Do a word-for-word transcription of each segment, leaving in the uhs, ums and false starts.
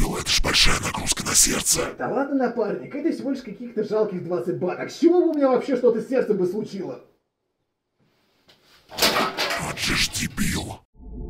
было, это ж большая нагрузка на сердце. Да ладно, напарник, это всего лишь каких-то жалких двадцать банок. С чего бы у меня вообще что-то с сердцем бы случило? Вот же ж дебил.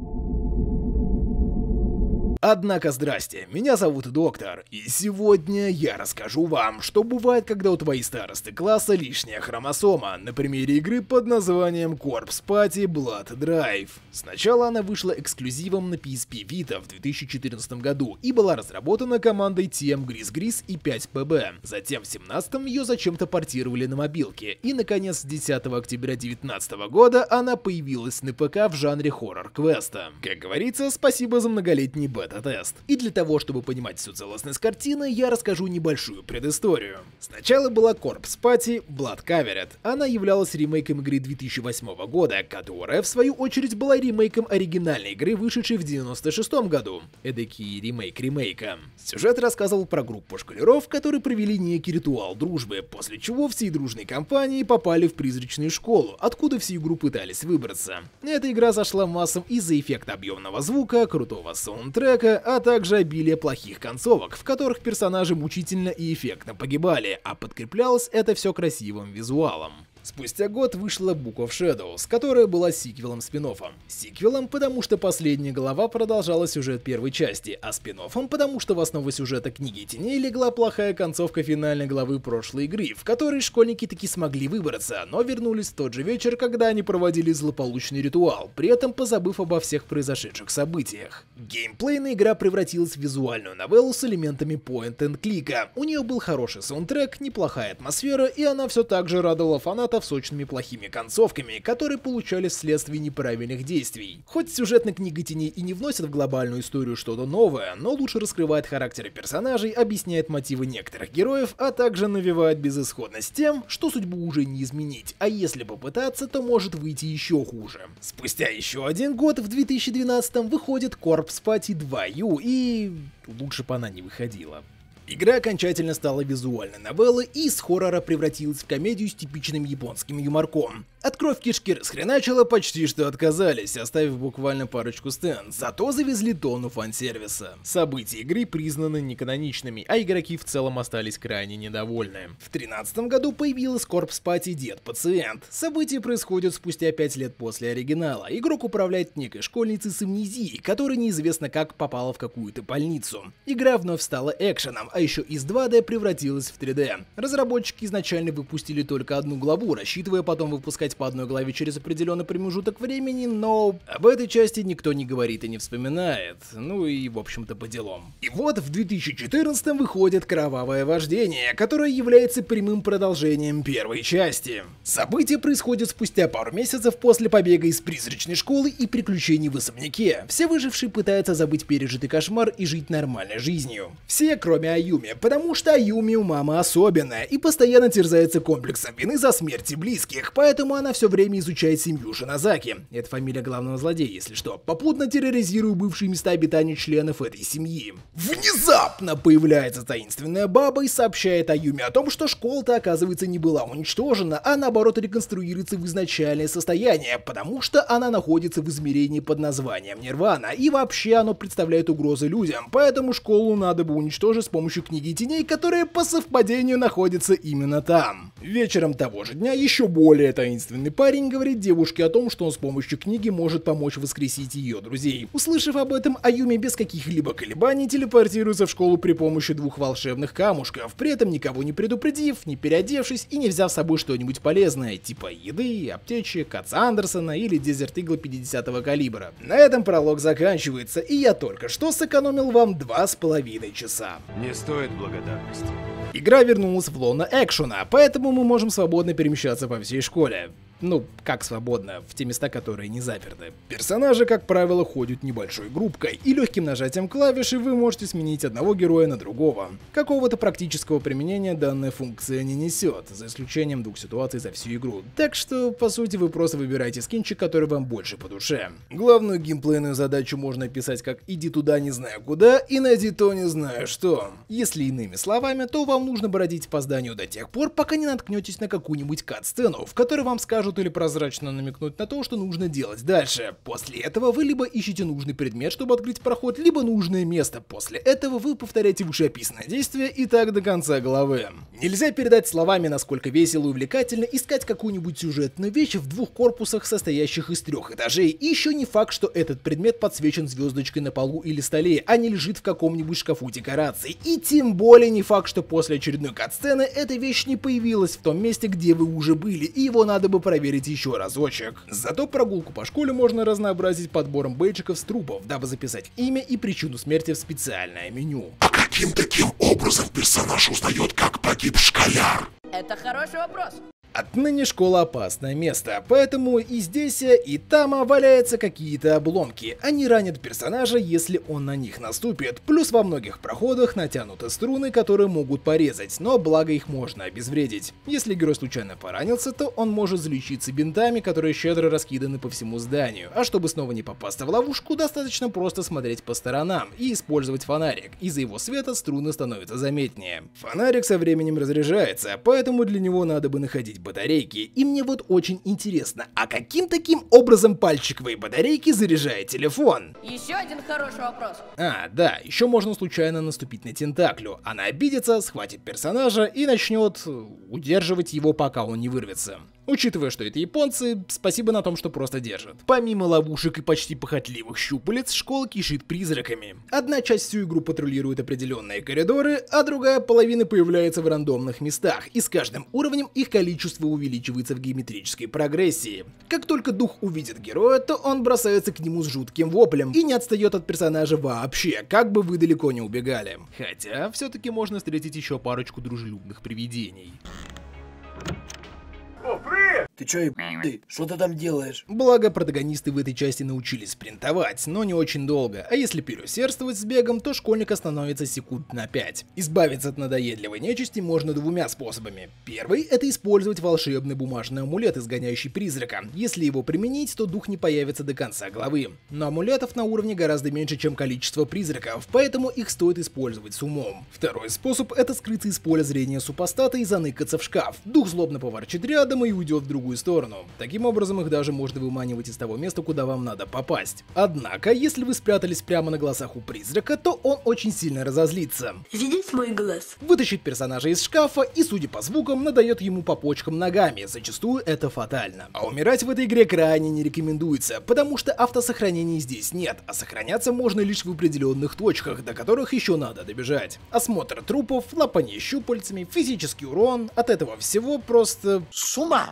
Однако здрасте, меня зовут Доктор, и сегодня я расскажу вам, что бывает, когда у твоей старосты класса лишняя хромосома, на примере игры под названием Corpse Party Blood Drive. Сначала она вышла эксклюзивом на пи эс пи Vita в две тысячи четырнадцатом году и была разработана командой Team Gris Gris и пять пэ бэ. Затем в две тысячи семнадцатом ее зачем-то портировали на мобилке, и наконец десятого октября две тысячи девятнадцатого года она появилась на ПК в жанре хоррор-квеста. Как говорится, спасибо за многолетний бета. Тест. И для того, чтобы понимать всю целостность картины, я расскажу небольшую предысторию. Сначала была Corpse Party Blood Covered. Она являлась ремейком игры две тысячи восьмого года, которая, в свою очередь, была ремейком оригинальной игры, вышедшей в девяносто шестом году. Эдакий ремейк ремейка. Сюжет рассказывал про группу школяров, которые провели некий ритуал дружбы, после чего всей дружной компанией попали в призрачную школу, откуда все игру пытались выбраться. Эта игра зашла массам из-за эффекта объемного звука, крутого саундтрека, а также обилие плохих концовок, в которых персонажи мучительно и эффектно погибали, а подкреплялось это все красивым визуалом. Спустя год вышла Book of Shadows, которая была сиквелом спин-оффом. Сиквелом, потому что последняя глава продолжала сюжет первой части, а спин-оффом, потому что в основу сюжета Книги Теней легла плохая концовка финальной главы прошлой игры, в которой школьники таки смогли выбраться, но вернулись в тот же вечер, когда они проводили злополучный ритуал, при этом позабыв обо всех произошедших событиях. Геймплейная игра превратилась в визуальную новеллу с элементами point-and-клика. У нее был хороший саундтрек, неплохая атмосфера, и она все так же радовала фанатов сочными плохими концовками, которые получались вследствие неправильных действий. Хоть сюжетная Книга Теней и не вносит в глобальную историю что-то новое, но лучше раскрывает характеры персонажей, объясняет мотивы некоторых героев, а также навевает безысходность тем, что судьбу уже не изменить, а если попытаться, то может выйти еще хуже. Спустя еще один год, в две тысячи двенадцатом, выходит Corpse Party два ю, и лучше бы она не выходила. Игра окончательно стала визуальной новеллой и из хоррора превратилась в комедию с типичным японским юморком. От кровь кишки расхреначила почти что отказались, оставив буквально парочку сцен, зато завезли тонну фан-сервиса. События игры признаны неканоничными, а игроки в целом остались крайне недовольны. В две тысячи тринадцатом году появилась Corpse Party Dead Patient. События происходят спустя пять лет после оригинала. Игрок управляет некой школьницей с амнезией, которая неизвестно как попала в какую-то больницу. Игра вновь стала экшеном, а еще из два дэ превратилась в три дэ. Разработчики изначально выпустили только одну главу, рассчитывая потом выпускать по одной главе через определенный промежуток времени, но об этой части никто не говорит и не вспоминает. Ну и в общем-то по делам. И вот в две тысячи четырнадцатом выходит Кровавое Вождение, которое является прямым продолжением первой части. События происходят спустя пару месяцев после побега из призрачной школы и приключений в особняке. Все выжившие пытаются забыть пережитый кошмар и жить нормальной жизнью. Все, кроме Аюми, потому что Аюми у мамы особенная и постоянно терзается комплексом вины за смерти близких, поэтому она все время изучает семью Шинозаки. Это фамилия главного злодея, если что, попутно терроризируя бывшие места обитания членов этой семьи. Внезапно появляется таинственная баба и сообщает Аюми о том, что школа-то, оказывается, не была уничтожена, а наоборот реконструируется в изначальное состояние, потому что она находится в измерении под названием Нирвана, и вообще оно представляет угрозу людям, поэтому школу надо бы уничтожить с помощью Книги Теней, которая по совпадению находится именно там. Вечером того же дня еще более таинственный парень говорит девушке о том, что он с помощью книги может помочь воскресить ее друзей. Услышав об этом, Аюми без каких-либо колебаний телепортируется в школу при помощи двух волшебных камушков, при этом никого не предупредив, не переодевшись и не взяв с собой что-нибудь полезное, типа еды, аптечек, отца Андерсона или Desert Eagle пятидесятого калибра. На этом пролог заканчивается, и я только что сэкономил вам два с половиной часа. Не стоит благодарности. Игра вернулась в лоно экшена, поэтому мы можем свободно перемещаться по всей школе. Ну, как свободно, в те места, которые не заперты. Персонажи, как правило, ходят небольшой группкой, и легким нажатием клавиши вы можете сменить одного героя на другого. Какого-то практического применения данная функция не несет, за исключением двух ситуаций за всю игру. Так что, по сути, вы просто выбираете скинчик, который вам больше по душе. Главную геймплейную задачу можно описать как «иди туда не знаю куда и найди то не знаю что». Если иными словами, то вам нужно бродить по зданию до тех пор, пока не наткнетесь на какую-нибудь кат-сцену, в которой вам скажут, подскажут или прозрачно намекнуть на то, что нужно делать дальше. После этого вы либо ищете нужный предмет, чтобы открыть проход, либо нужное место. После этого вы повторяете вышеописанное действие и так до конца главы. Нельзя передать словами, насколько весело и увлекательно искать какую-нибудь сюжетную вещь в двух корпусах, состоящих из трех этажей. И еще не факт, что этот предмет подсвечен звездочкой на полу или столе, а не лежит в каком-нибудь шкафу декораций. И тем более не факт, что после очередной катсцены эта вещь не появилась в том месте, где вы уже были, и его надо бы проверить еще разочек. Зато прогулку по школе можно разнообразить подбором бейджиков с трупов, дабы записать имя и причину смерти в специальное меню. А каким таким образом персонаж узнает, как погиб школяр? Это хороший вопрос. Отныне школа опасное место, поэтому и здесь, и там валяются какие-то обломки. Они ранят персонажа, если он на них наступит. Плюс во многих проходах натянуты струны, которые могут порезать, но благо их можно обезвредить. Если герой случайно поранился, то он может залечиться бинтами, которые щедро раскиданы по всему зданию. А чтобы снова не попасться в ловушку, достаточно просто смотреть по сторонам и использовать фонарик. Из-за его света струны становятся заметнее. Фонарик со временем разряжается, поэтому для него надо бы находить батарейки. И мне вот очень интересно, а каким таким образом пальчиковые батарейки заряжает телефон? Еще один хороший вопрос. А, да, еще можно случайно наступить на тентаклю. Она обидится, схватит персонажа и начнет удерживать его, пока он не вырвется. Учитывая, что это японцы, спасибо на том, что просто держат. Помимо ловушек и почти похотливых щупалец, школа кишит призраками. Одна часть всю игру патрулирует определенные коридоры, а другая половина появляется в рандомных местах, и с каждым уровнем их количество увеличивается в геометрической прогрессии. Как только дух увидит героя, то он бросается к нему с жутким воплем и не отстает от персонажа вообще, как бы вы далеко не убегали. Хотя, все-таки можно встретить еще парочку дружелюбных привидений. Ты чё, ебаный? Что ты там делаешь? Благо, протагонисты в этой части научились спринтовать, но не очень долго, а если переусердствовать с бегом, то школьника становится секунд на пять. Избавиться от надоедливой нечисти можно двумя способами. Первый — это использовать волшебный бумажный амулет, изгоняющий призрака. Если его применить, то дух не появится до конца главы. Но амулетов на уровне гораздо меньше, чем количество призраков, поэтому их стоит использовать с умом. Второй способ — это скрыться из поля зрения супостата и заныкаться в шкаф. Дух злобно поворчит рядом и уйдет в другую сторону. Таким образом, их даже можно выманивать из того места, куда вам надо попасть. Однако, если вы спрятались прямо на глазах у призрака, то он очень сильно разозлится. Видеть мой глаз. Вытащит персонажа из шкафа и, судя по звукам, надает ему по почкам ногами, зачастую это фатально. А умирать в этой игре крайне не рекомендуется, потому что автосохранений здесь нет, а сохраняться можно лишь в определенных точках, до которых еще надо добежать. Осмотр трупов, лапанье щупальцами, физический урон, от этого всего просто... С ума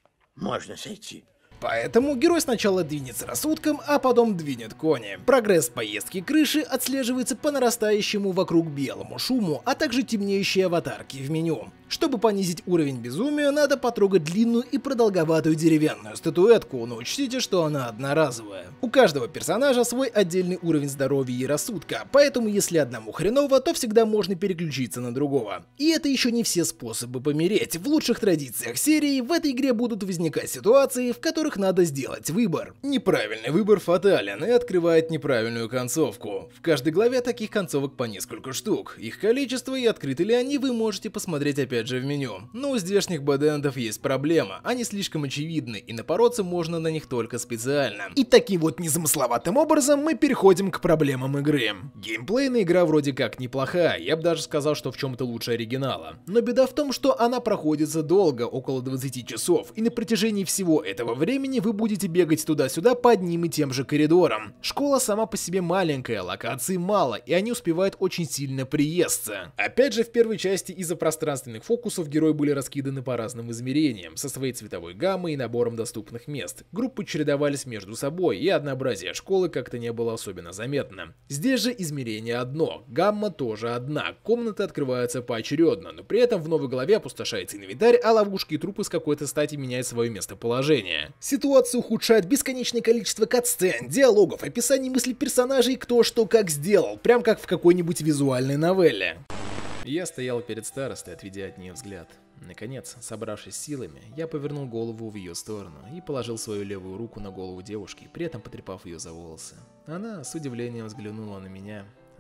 можно сойти. Поэтому герой сначала двинется рассудком, а потом двинет кони. Прогресс поездки крыши отслеживается по нарастающему вокруг белому шуму, а также темнеющие аватарки в меню. Чтобы понизить уровень безумия, надо потрогать длинную и продолговатую деревянную статуэтку, но учтите, что она одноразовая. У каждого персонажа свой отдельный уровень здоровья и рассудка, поэтому если одному хреново, то всегда можно переключиться на другого. И это еще не все способы помереть. В лучших традициях серии в этой игре будут возникать ситуации, в которых надо сделать выбор. Неправильный выбор фатален и открывает неправильную концовку. В каждой главе таких концовок по несколько штук. Их количество и открыты ли они, вы можете посмотреть опять же в меню. Но у здешних бэдэндов есть проблема. Они слишком очевидны, и напороться можно на них только специально. И таким вот незамысловатым образом мы переходим к проблемам игры. Геймплейная игра вроде как неплохая, я бы даже сказал, что в чем-то лучше оригинала. Но беда в том, что она проходится долго, около двадцати часов, и на протяжении всего этого времени вы будете бегать туда-сюда по одним и тем же коридорам. Школа сама по себе маленькая, локаций мало, и они успевают очень сильно приесться. Опять же, в первой части из-за пространственных фокусов герои были раскиданы по разным измерениям, со своей цветовой гаммой и набором доступных мест. Группы чередовались между собой, и однообразие школы как-то не было особенно заметно. Здесь же измерение одно, гамма тоже одна, комнаты открываются поочередно, но при этом в новой главе опустошается инвентарь, а ловушки и трупы с какой-то стати меняют свое местоположение. Ситуацию ухудшает бесконечное количество катсцен, диалогов, описаний мыслей персонажей, кто что как сделал, прям как в какой-нибудь визуальной новелле. Я стоял перед старостой, отведя от нее взгляд. Наконец, собравшись силами, я повернул голову в ее сторону и положил свою левую руку на голову девушки, при этом потрепав ее за волосы. Она с удивлением взглянула на меня,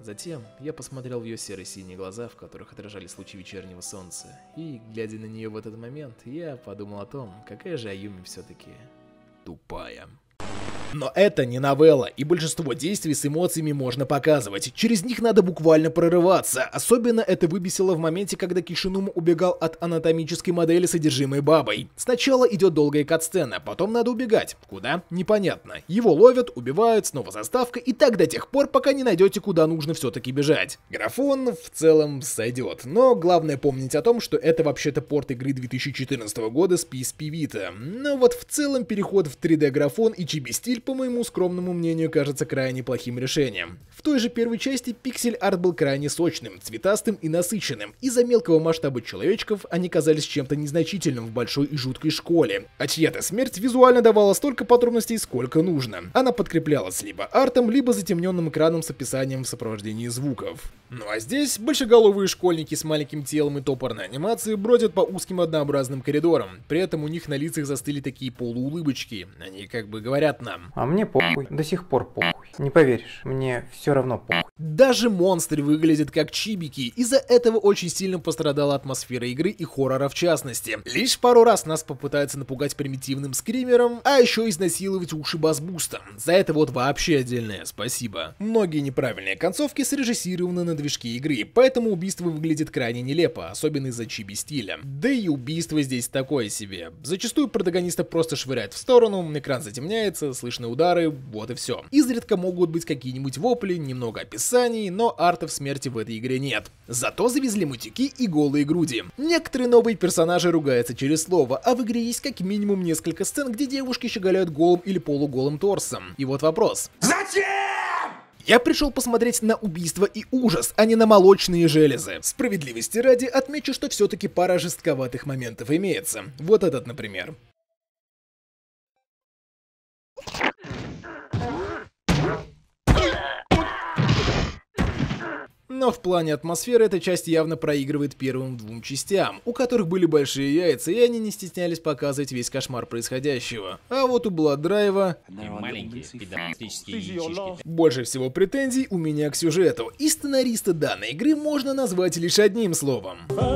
Затем я посмотрел в ее серо-синие глаза, в которых отражались лучи вечернего солнца, и, глядя на нее в этот момент, я подумал о том, какая же Аюми все-таки тупая. Но это не новелла, и большинство действий с эмоциями можно показывать. Через них надо буквально прорываться. Особенно это выбесило в моменте, когда Кишинума убегал от анатомической модели, содержимой бабой. Сначала идет долгая катсцена, потом надо убегать. Куда? Непонятно. Его ловят, убивают, снова заставка, и так до тех пор, пока не найдете, куда нужно все-таки бежать. Графон в целом сойдет, но главное помнить о том, что это вообще-то порт игры две тысячи четырнадцатого года с пи эс пи Vita. Но вот в целом переход в три дэ графон и чиби-стиль, по моему скромному мнению, кажется крайне плохим решением. В той же первой части пиксель-арт был крайне сочным, цветастым и насыщенным. Из-за мелкого масштаба человечков они казались чем-то незначительным в большой и жуткой школе. А чья-то смерть визуально давала столько подробностей, сколько нужно. Она подкреплялась либо артом, либо затемненным экраном с описанием в сопровождении звуков. Ну а здесь большеголовые школьники с маленьким телом и топорной анимацией бродят по узким однообразным коридорам. При этом у них на лицах застыли такие полуулыбочки. Они как бы говорят нам: а мне похуй, до сих пор похуй. Не поверишь, мне все равно похуй. Даже монстры выглядят как чибики. Из-за этого очень сильно пострадала атмосфера игры и хоррора в частности. Лишь пару раз нас попытаются напугать примитивным скримером, а еще изнасиловать уши бас-бустом. За это вот вообще отдельное спасибо. Многие неправильные концовки срежиссированы на движке игры, поэтому убийство выглядит крайне нелепо, особенно из-за чиби-стиля. Да и убийство здесь такое себе. Зачастую протагониста просто швыряет в сторону, экран затемняется, слышны удары, вот и все. Изредка могут быть какие-нибудь вопли, немного описаний, но арта в смерти в этой игре нет. Зато завезли мутики и голые груди. Некоторые новые персонажи ругаются через слово, а в игре есть как минимум несколько сцен, где девушки щеголяют голым или полуголым торсом. И вот вопрос: зачем? Я пришел посмотреть на убийство и ужас, а не на молочные железы. Справедливости ради отмечу, что все-таки пара жестковатых моментов имеется. Вот этот, например. Но в плане атмосферы эта часть явно проигрывает первым двум частям, у которых были большие яйца, и они не стеснялись показывать весь кошмар происходящего. А вот у Blood Drive больше всего претензий у меня к сюжету, и сценариста данной игры можно назвать лишь одним словом.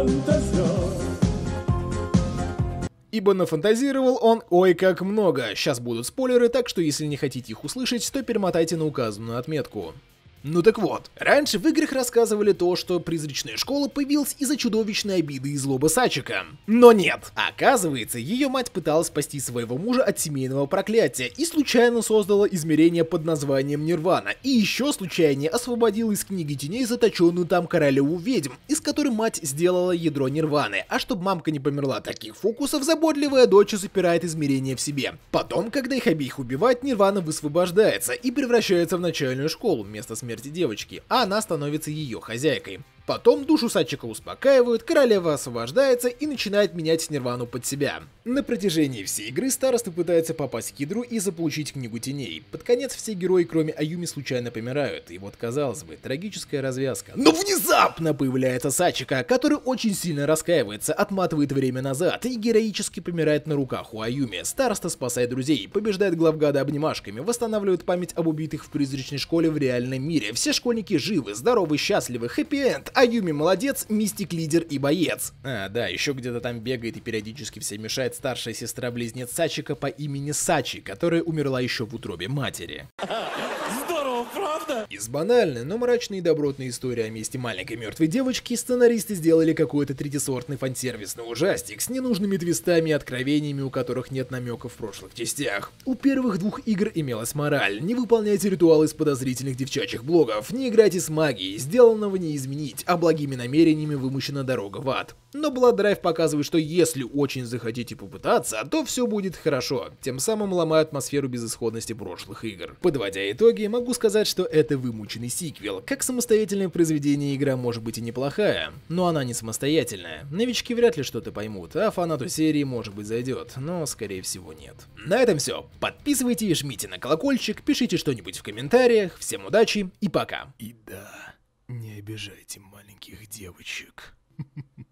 Ибо нафантазировал он ой как много. Сейчас будут спойлеры, так что если не хотите их услышать, то перемотайте на указанную отметку. Ну так вот, раньше в играх рассказывали то, что призрачная школа появилась из-за чудовищной обиды и злобы Сачика. Но нет. Оказывается, ее мать пыталась спасти своего мужа от семейного проклятия и случайно создала измерение под названием Нирвана. И еще случайно освободила из книги теней заточенную там королеву ведьм, из которой мать сделала ядро Нирваны. А чтобы мамка не померла от таких фокусов, заботливая дочь запирает измерение в себе. Потом, когда их обеих убивать, Нирвана высвобождается и превращается в начальную школу вместо смерти девочки, а она становится ее хозяйкой. Потом душу Сачика успокаивают, королева освобождается и начинает менять Нирвану под себя. На протяжении всей игры старосты пытаются попасть к ядру и заполучить книгу теней. Под конец все герои, кроме Аюми, случайно помирают, и вот, казалось бы, трагическая развязка. Но внезапно появляется Сачика, который очень сильно раскаивается, отматывает время назад и героически помирает на руках у Аюми. Староста спасает друзей, побеждает главгада обнимашками, восстанавливает память об убитых в призрачной школе в реальном мире. Все школьники живы, здоровы, счастливы, хэппи-энд. Аюми молодец, Мистик лидер и боец. А, да, еще где-то там бегает и периодически всем мешает старшая сестра-близнец Сачика по имени Сачи, которая умерла еще в утробе матери. Здорово, правда? Из банальной, но мрачной и добротной истории о месте маленькой мертвой девочки сценаристы сделали какой-то третисортный фансервисный ужастик с ненужными твистами и откровениями, у которых нет намеков в прошлых частях. У первых двух игр имелась мораль: не выполняйте ритуалы из подозрительных девчачьих блогов, не играйте с магией, сделанного не изменить, а благими намерениями вымощена дорога в ад. Но Blood Drive показывает, что если очень захотите попытаться, то все будет хорошо, тем самым ломая атмосферу безысходности прошлых игр. Подводя итоги, могу сказать, что это вымученный сиквел. Как самостоятельное произведение игра может быть и неплохая, но она не самостоятельная. Новички вряд ли что-то поймут, а фанату серии может быть зайдет, но скорее всего нет. На этом все. Подписывайтесь, жмите на колокольчик, пишите что-нибудь в комментариях. Всем удачи и пока. И да, не обижайте маленьких девочек.